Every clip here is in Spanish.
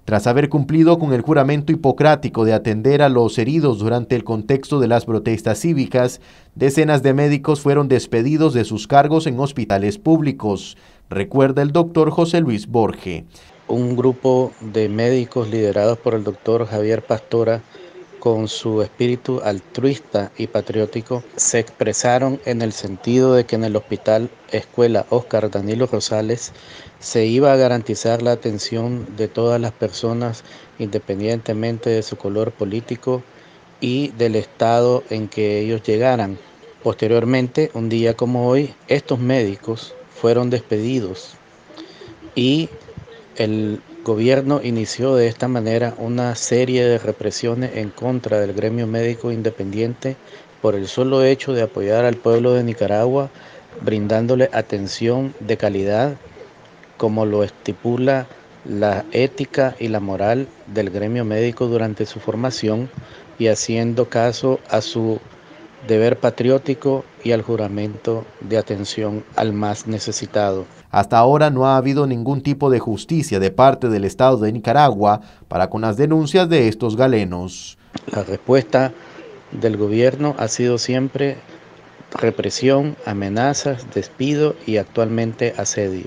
Tras haber cumplido con el juramento hipocrático de atender a los heridos durante el contexto de las protestas cívicas, decenas de médicos fueron despedidos de sus cargos en hospitales públicos, recuerda el doctor José Luis Borge. Un grupo de médicos liderados por el doctor Javier Pastora, con su espíritu altruista y patriótico, se expresaron en el sentido de que en el Hospital Escuela Óscar Danilo Rosales se iba a garantizar la atención de todas las personas independientemente de su color político y del estado en que ellos llegaran. Posteriormente, un día como hoy, estos médicos fueron despedidos y el gobierno inició de esta manera una serie de represiones en contra del gremio médico independiente por el solo hecho de apoyar al pueblo de Nicaragua, brindándole atención de calidad, como lo estipula la ética y la moral del gremio médico durante su formación, y haciendo caso a su deber patriótico y al juramento de atención al más necesitado. Hasta ahora no ha habido ningún tipo de justicia de parte del Estado de Nicaragua para con las denuncias de estos galenos. La respuesta del gobierno ha sido siempre represión, amenazas, despido y actualmente asedio.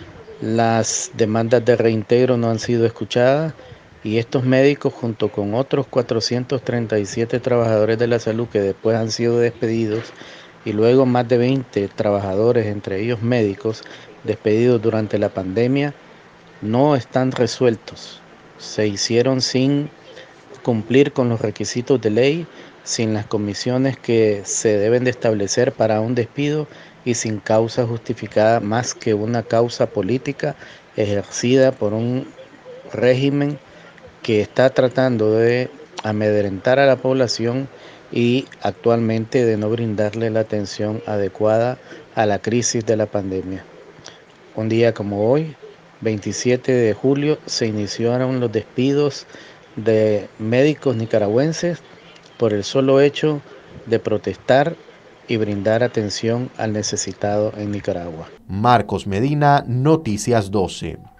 Las demandas de reintegro no han sido escuchadas y estos médicos, junto con otros 437 trabajadores de la salud que después han sido despedidos, y luego más de 20 trabajadores, entre ellos médicos, despedidos durante la pandemia, no están resueltos. Se hicieron sin cumplir con los requisitos de ley, sin las comisiones que se deben de establecer para un despido y sin causa justificada más que una causa política ejercida por un régimen que está tratando de amedrentar a la población y actualmente de no brindarle la atención adecuada a la crisis de la pandemia. Un día como hoy, 27 de julio, se iniciaron los despidos de médicos nicaragüenses por el solo hecho de protestar y brindar atención al necesitado en Nicaragua. Marcos Medina, Noticias 12.